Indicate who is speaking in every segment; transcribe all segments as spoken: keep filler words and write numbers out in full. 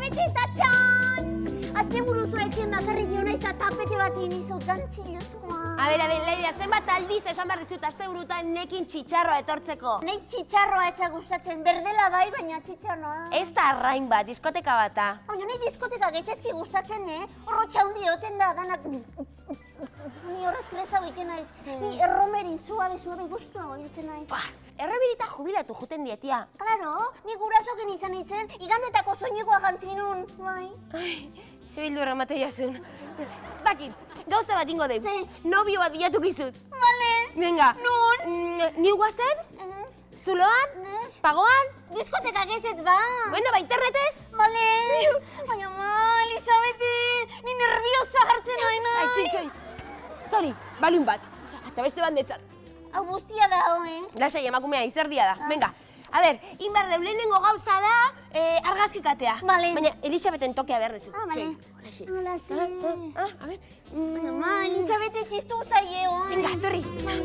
Speaker 1: Elisabete eta txan! Azte buruzua etxen bakarrik niona eta tapete bat inizut gantzilozkoa.
Speaker 2: A ber, Adelaida, zenbat aldiz esan behar ditzut azte burutan nekin txitxarroa etortzeko.
Speaker 1: Nei txitxarroa etxa gustatzen, berdela bai, baina txitxarroa.
Speaker 2: Ez da arrain bat, diskoteka bata.
Speaker 1: Baina nei diskoteka gaitezki gustatzen, eh? Horro txaundi oten da, danak... Ni horre estresa goiten naiz. Ni erromerin suabe, suabe guztua goitzen naiz.
Speaker 2: Erremirita jubilatu juten dietia.
Speaker 1: Claro, ni gurasoken izan itzen, igandetako soinekoa jantzinun, bai.
Speaker 2: Zebildu erramate jasun. Baki, gauza bat ingo deib.
Speaker 1: Ze?
Speaker 2: Nobio bat bilatuk izut.
Speaker 1: Bale.
Speaker 2: Venga.
Speaker 1: Nun?
Speaker 2: Ni guazen?
Speaker 1: Ez.
Speaker 2: Zuloan?
Speaker 1: Ez.
Speaker 2: Pagoan?
Speaker 1: Diskoteka gezetz ba.
Speaker 2: Bueno, ba, internetez?
Speaker 1: Bale. Baina ma, Elisabete, ni nerviosa hartzen nahi nahi.
Speaker 2: Ai, txin, Tori, balin bat. Eta beste bat netzat.
Speaker 1: Hau guztia da, eh?
Speaker 2: Lasai, emakumea, izerdia da. Venga. A ber, inbar lehenengo gauza da argazkikatea.
Speaker 1: Bale.
Speaker 2: Baina Elisabeten tokea behar duzu.
Speaker 1: Ah, bale.
Speaker 2: Horaxe.
Speaker 1: Horaxe.
Speaker 2: Ah, a ber.
Speaker 1: Baina ma, Elisabete txistu zaie, oi.
Speaker 2: Venga, torri.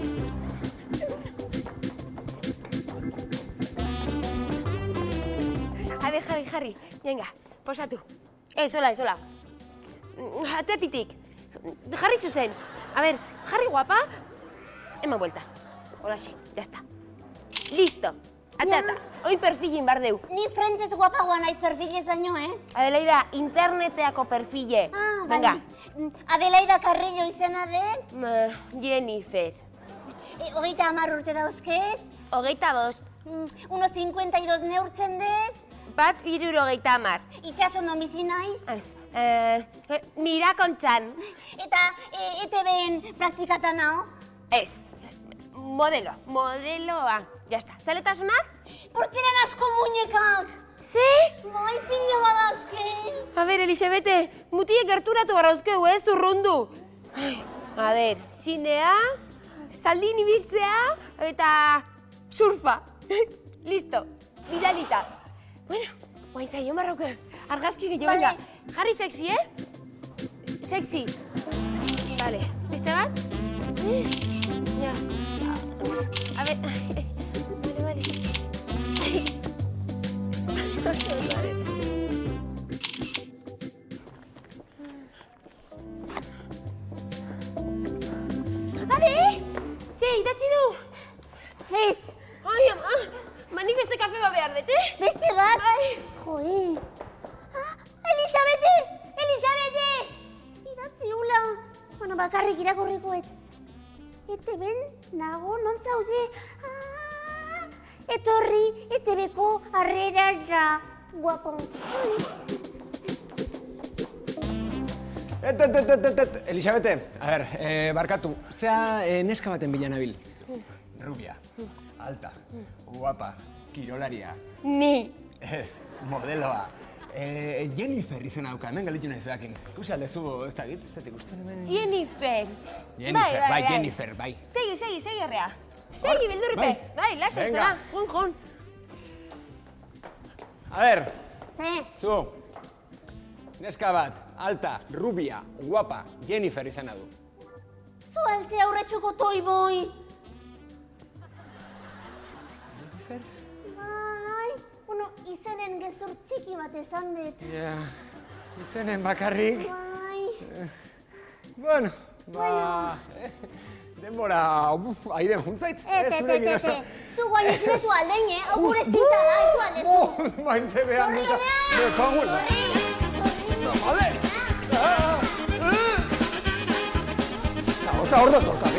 Speaker 2: A ber, jarri, jarri. Venga, posatu. Ez, hola, ez, hola. Ateatitik. Jarri zuzen. A ber, jarri guapa. Eman vuelta. Horaxe, ya está. Listo. Ateata. Hoi perfilin bar deu.
Speaker 1: Ni frentez guapagoa naiz perfilez baino, eh?
Speaker 2: Adelaida, interneteako perfile.
Speaker 1: Ah,
Speaker 2: Venga.
Speaker 1: bale. Adelaida Carrillo izena den?
Speaker 2: Jennifer.
Speaker 1: Hogeita hamar urte dauzket?
Speaker 2: Hogeita bost.
Speaker 1: Uno cincuenta y dos neurtzen dut?
Speaker 2: Bat hirurogeita hamar.
Speaker 1: Itxasondo bizi naiz?
Speaker 2: Mirakontxan.
Speaker 1: Eta E T B-en praktikatan hau?
Speaker 2: Ez. Modelo. Modeloa. Ya está. Zaletasunak?
Speaker 1: Portzelan asko muñekak.
Speaker 2: Ze?
Speaker 1: Bai, pila badazke.
Speaker 2: A ber, Elisabete, mutiek gerturatu barrauzkeu, ez, urrundu. A ber, zinea, zaldin ibiltzea, eta surfa. Listo, bidalita. Bueno, guain zaio marroke, argazki gehiago, venga. Jarri sexy, eh? Sexy. Vale, beste bat? Ja. A ver, vale, vale. Ade! Ze, idatzi du?
Speaker 1: Ez.
Speaker 2: Ai, ama, ma nik beste kafe bat behar dut, eh?
Speaker 1: Beste bat? Joe. Ah, Elisabete! Elisabete! Idatzi hula. Bueno, bakarrik irakurrikoet. E T B-en nago non zaude. Ah, etorri E T B-ko harrerara. Guapo.
Speaker 3: Et, et, et, et, et, Elisabete, a ber, eh, barkatu, zea eh, neska baten bila nabil. Rubia, alta, guapa, kirolaria.
Speaker 2: Ni.
Speaker 3: Ez, modeloa. Eh, Jennifer izena dauka, hemen galitu naiz behakin. Ikusi aldezu, ez da git, ez da ikusten hemen...
Speaker 2: Jennifer.
Speaker 3: Jennifer, bai, Jennifer, bai.
Speaker 2: Segi, segi, segi horrea. Segi, bildurripe. Bai, lasai zera, jun, jun.
Speaker 3: A ber,
Speaker 1: Ze?
Speaker 3: zu, neska bat, alta, rubia, guapa, Jennifer izena du.
Speaker 1: Zu altze aurretxuko toiboi.
Speaker 3: Jennifer?
Speaker 1: Bai, uno izenen gezur txiki bat esan dut.
Speaker 3: Ja, izenen bakarrik.
Speaker 1: Bai.
Speaker 3: Bueno, ba... Denbora, aire juntzait.
Speaker 1: Et, et, et, et, et. Zu guain ezinezu aldein, eh? Hau gure zita da, etu aldezu.
Speaker 3: Bain zebean duta. Me kago el... Vale. Oza, hor da torta.